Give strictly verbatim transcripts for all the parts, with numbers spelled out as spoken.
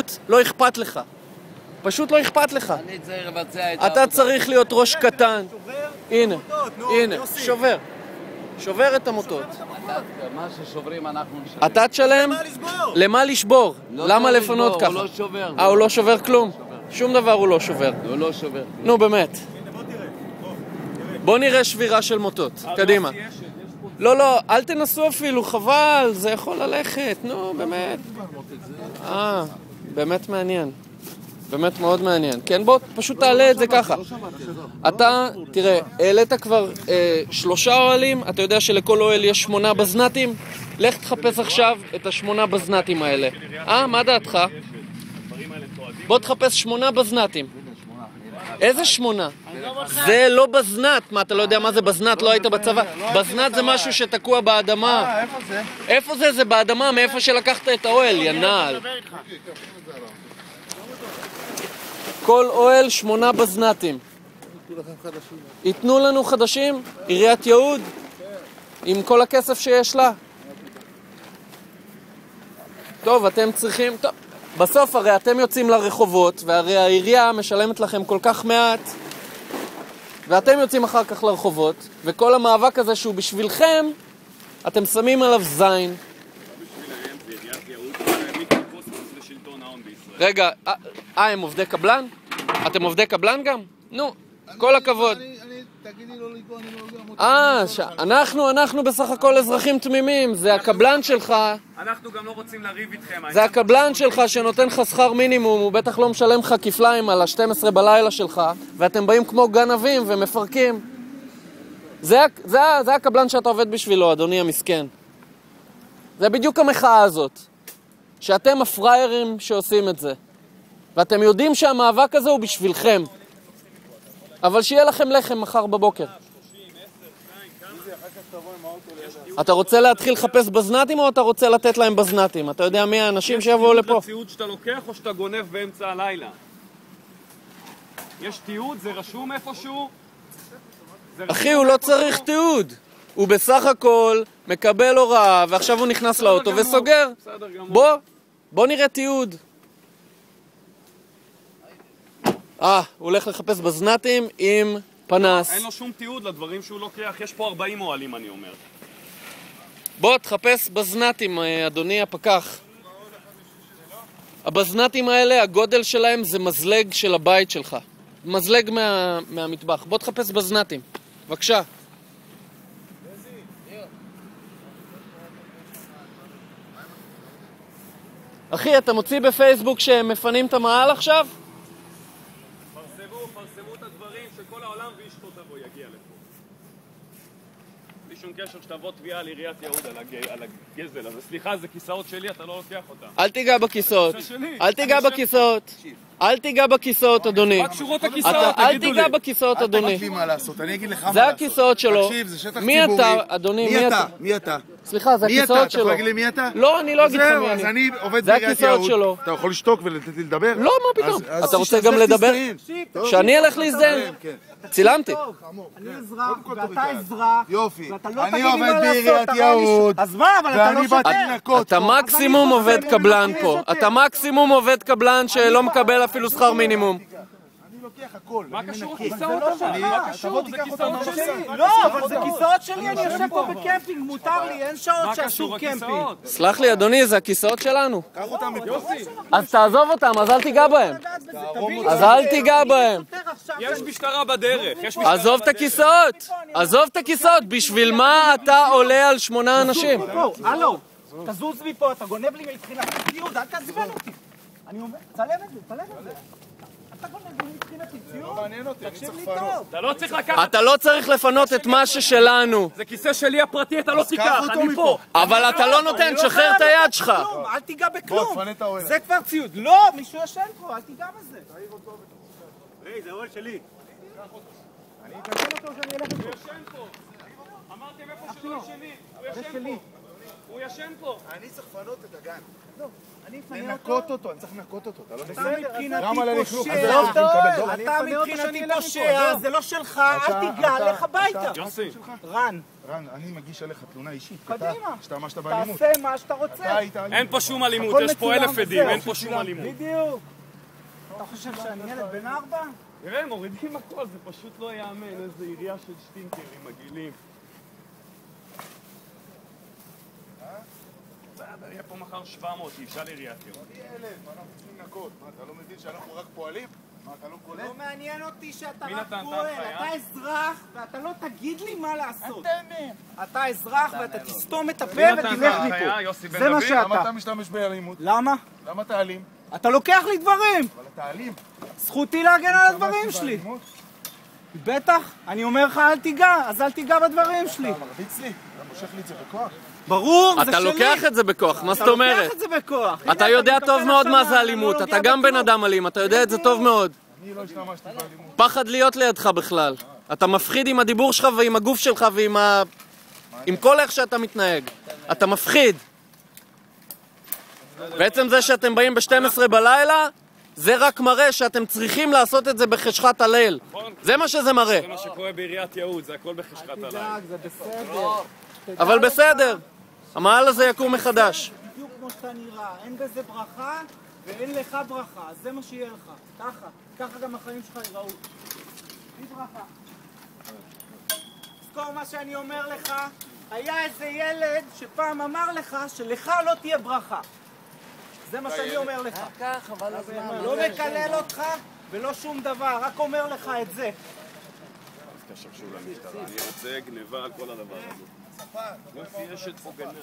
פשוט לא אכפת לך. פשוט לא אכפת לך. אני צריך לבצע את אתה צריך להיות ראש קטן. הנה, הנה, שובר. שובר את המוטות. מה ששוברים אנחנו נשלם. אתה תשלם? למה לשבור? למה לפנות ככה? הוא לא שובר. אה, הוא לא שובר כלום? שום דבר הוא לא שובר. הוא לא שובר. נו, באמת. בוא נראה שבירה של מוטות. קדימה. לא, לא, אל תנסו אפילו, חבל, זה יכול ללכת. נו, באמת. אה, באמת מעניין. באמת מאוד מעניין. כן, בוא, פשוט תעלה את זה ככה. אתה, תראה, העלית כבר אה, שלושה אוהלים, אתה יודע שלכל אוהל יש שמונה בזנתים? לך תחפש עכשיו את השמונה בזנתים האלה. אה, מה דעתך? בוא תחפש שמונה בזנתים. איזה שמונה? זה לא בזנת. מה, אתה לא יודע מה זה בזנת? לא היית בצבא. בזנת זה משהו שתקוע באדמה. אה, איפה זה? איפה זה? זה באדמה, מאיפה שלקחת את האוהל, ינעל. כל אוהל שמונה בזנתים. ייתנו לנו חדשים? עיריית יהוד? עם כל הכסף שיש לה? טוב, אתם צריכים... טוב, בסוף הרי אתם יוצאים לרחובות, והרי העירייה משלמת לכם כל כך מעט, ואתם יוצאים אחר כך לרחובות, וכל המאבק הזה שהוא בשבילכם, אתם שמים עליו זין. רגע, אה, הם עובדי קבלן? אתם עובדי קבלן גם? נו, כל הכבוד. תגידי לו לגוע, אני לא יודע. אה, אנחנו, אנחנו בסך הכל אזרחים תמימים, זה הקבלן שלך. אנחנו גם לא רוצים לריב איתכם. זה הקבלן שלך שנותן לך שכר מינימום, הוא בטח לא משלם לך כפליים על ה-שתים עשרה בלילה שלך, ואתם באים כמו גנבים ומפרקים. זה, זה, זה הקבלן שאתה עובד בשבילו, אדוני המסכן. זה בדיוק המחאה הזאת. שאתם הפריירים שעושים את זה. ואתם יודעים שהמאבק הזה הוא בשבילכם. אבל שיהיה לכם לחם מחר בבוקר. אתה רוצה להתחיל לחפש בזנתים או אתה רוצה לתת להם בזנתים? אתה יודע מי האנשים שיבואו לפה? יש תיעוד שאתה לוקח או שאתה גונב באמצע הלילה? יש תיעוד? זה רשום איפשהו? אחי, הוא לא צריך תיעוד. הוא בסך הכל מקבל הוראה ועכשיו הוא נכנס לאוטו וסוגר. בוא, בוא נראה תיעוד. אה, הוא הולך לחפש בזנתים עם פנס. אין לו שום תיעוד לדברים שהוא לוקח, יש פה ארבעים אוהלים אני אומר. בוא, תחפש בזנתים, אדוני הפקח. הבזנתים האלה, הגודל שלהם זה מזלג של הבית שלך. מזלג מה, מהמטבח. בוא תחפש בזנתים. בבקשה. אחי, אתה מוציא בפייסבוק שהם מפנים את המעל עכשיו? פרסמו, פרסמו את הדברים שכל העולם ואשתו תבוא יגיע לפה. בלי שום קשר שתבוא תביעה על עיריית יהוד על הגזל הזה. סליחה, זה כיסאות שלי, אתה לא לוקח אותם. אל תיגע בכיסאות. אל תיגע בכיסאות. אל תיגע בכיסאות, אדוני. רק שורות הכיסאות, אל תיגע בכיסאות, אדוני. אל תגיד לי מה לעשות, אני אגיד לך מה לעשות. זה הכיסאות שלו. תקשיב, זה שטח מי ציבורי. אתה, אדוני? מי אתה? מי אתה? סליחה, זה הכיסאות שלו. מי אתה? אתה יכול להגיד לי מי אתה? לא, אני לא אגיד לך זהו, מי אז אני. אני עובד זה בעיריית הכיסאות יהוד. שלו. אתה יכול לשתוק ולתת לי לדבר? לא, מה פתאום? אז- אתה אז רוצה אז גם לך לדבר? תסתיים. טוב. שאני אלך להזדהן? כן. צילמתי. אני אזרח, ואתה אזרח, יופי. ואתה לא אני תגיד לי עובד מה בעיריית לעשות, תראה לי יהוד. ש- אז מה, אבל אתה לא ואני באתי שוטר. לנקות. אתה פה. מקסימום אז אני עובד חושב, קבלן אני פה. שוטר. אתה מקסימום עובד קבלן שלא מקבל אפילו שכר מינימום. אני לוקח הכל. מה אני קשור מנקה. הכיסאות לא אבל? שלך. מה תבוא קשור? זה תיקח כיסאות אותנו שלי. מהמוסד. לא, אבל זה כיסאות שלי, אני יושב פה בקמפינג, מותר לי, אין שעות מה שאסור קשור קמפינג. הכיסאות? סלח לי, אדוני, זה הכיסאות שלנו. קח אותם מפה. אז תעזוב אותם, אז אל תיגע בהם. אז אל תיגע בהם. יש משטרה בדרך, יש משטרה עזוב את בדרך. הכיסאות. עזוב את הכיסאות. בשביל מה אתה עולה על שמונה אנשים? בוא, הלו, תזוז מפה, אתה גונב לי מבחינת ציוד, אל תעזבן אותי. אני אומר, צלם את זה, צלם את זה. אתה גונב לי מבחינת ציוד, מעניין אותי, אני תקשיב צריך לי לפנות. טוב. אתה לא צריך לקחת, אתה לא צריך לפנות את מה ששלנו. זה כיסא שלי הפרטי, אתה לא תיקח, אותו אני מפה. פה. אבל אתה לא נותן, שחרר את היד שלך. כלום, אל תיגע בכלום. בוא, תפנה את האוהל. זה כבר ציוד. לא, מישהו ישן פה, אל תיגע בזה. היי, זה אוהל שלי. אני אקדם אותו שאני אלך הוא ישן פה. אמרתם איפה שלא ישני, הוא ישן פה. הוא ישן פה. אני צריך לפנות את הגן. אני אפנה לנקות אותו, אני צריך לנקות אותו, אתה לא אתה בסדר? מבחינתי למה ללכלוך? פושע, אז לא, אתה מקבל דוח. אתה מבחינתי פושע, זה לא שלך, אל תיגע, לך הביתה. יוסי, רן, רן, אני מגיש עליך תלונה אישית. קדימה. אתה- השתמשת באלימות. תעשה מה שאתה רוצה. אתה היית אלימות. אין פה שום אלימות, הכל יש פה מצולם אלף עדים, וזהו. אין פה שום אלימות. בדיוק. אתה חושב שאני ילד בן ארבע? תראה, מורידים הכל, זה פשוט לא יאמן, איזה עירייה של שטינקרים מגעילים. בסדר, יהיה פה מחר שבע מאות, ישאל עיריית ירושלים. תהיה אלף, אנחנו צריכים לנקות. מה, אתה לא מבין שאנחנו רק פועלים? מה, אתה לא קולט? לא מעניין אותי שאתה מי רק נתן את פועל, ההנחיה? אתה אזרח ואתה לא תגיד לי מה לעשות. אתה אזרח ואתה תסתום את הפה מי נתן את ותלך ההנחיה? מפה. יוסי בן זה מה דוד? למה שאתה. אתה משתמש באלימות? למה? למה אתה אלים? אתה לוקח לי דברים. אבל אתה אלים. זכותי להגן על הדברים השתמשתי שלי. באלימות? בטח. אני אומר לך אל תיגע, אז אל תיגע בדברים שלי. אתה מרביץ לי? אתה מושך לי את זה בכוח? ברור, זה שלי. אתה לוקח את זה בכוח, מה זאת אתה אומרת? לוקח את זה בכוח. אתה הנה, יודע אתה טוב מקבל מאוד מה עכשיו זה מה, אלימות, לא אתה נוגע גם בן בכלום. אדם אלים, אתה יודע את זה טוב מאוד. אני לא השתמשתי באלימות. פחד להיות לידך בכלל. אתה מפחיד עם הדיבור שלך ועם הגוף שלך ועם ה... עם כל איך שאתה מתנהג. אתה מפחיד. בעצם זה שאתם באים ב-שתים עשרה בלילה, זה רק מראה שאתם צריכים לעשות את זה בחשכת הליל. זה מה שזה מראה. זה מה שקורה בעיריית יהוד, זה הכל בחשכת הלילה. זה בסדר. אבל בסדר, המעל הזה יקום מחדש. בדיוק כמו שאתה נראה, אין בזה ברכה ואין לך ברכה, אז זה מה שיהיה לך, ככה, ככה גם החיים שלך ייראו. בלי ברכה. תזכור מה שאני אומר לך, היה איזה ילד שפעם אמר לך שלך לא תהיה ברכה. זה מה שאני אומר לך. כך, אבל הזמן... לא מקלל אותך ולא שום דבר, רק אומר לך את זה. תשרשו למשטרה, אני רוצה גניבה על כל הדבר הזה. יוסי אשת פה גנב.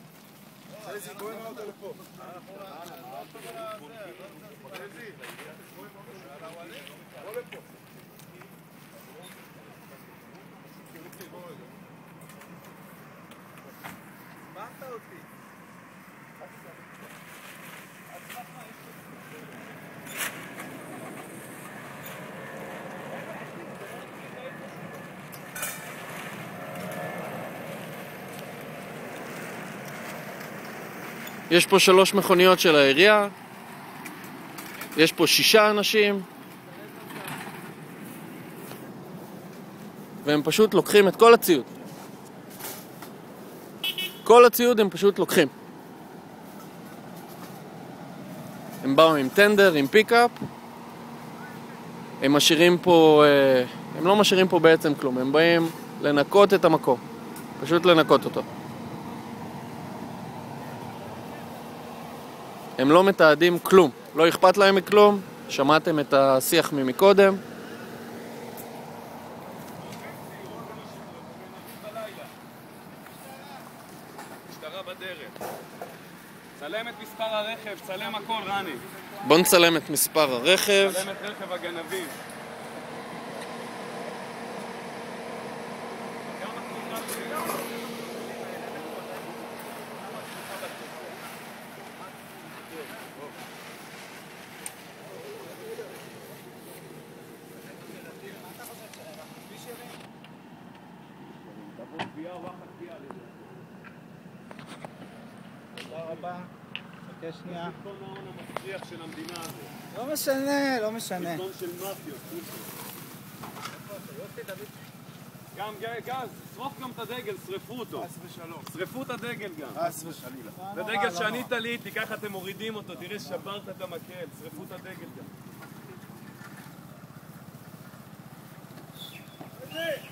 יש פה שלוש מכוניות של העירייה, יש פה שישה אנשים, והם פשוט לוקחים את כל הציוד. כל הציוד הם פשוט לוקחים. הם באו עם טנדר, עם פיקאפ, הם משאירים פה, הם לא משאירים פה בעצם כלום, הם באים לנקות את המקום, פשוט לנקות אותו. הם לא מתעדים כלום, לא אכפת להם מכלום, שמעתם את השיח ממקודם. משטרה בדרך. צלם את מספר הרכב, צלם הכל, רני. בוא נצלם את מספר הרכב. צלם את רכב הגנבים. תודה רבה. חכה שנייה. שלטון ההון המסריח של המדינה הזאת. לא משנה, לא משנה. שלטון של מאפיות. גם גז, שרוף גם את הדגל, שרפו אותו. חס ושלום. שרפו את הדגל גם. חס ושלילה. זה דגל שאני תליתי, ככה אתם מורידים אותו, תראה שברת את המקל, שרפו את הדגל גם.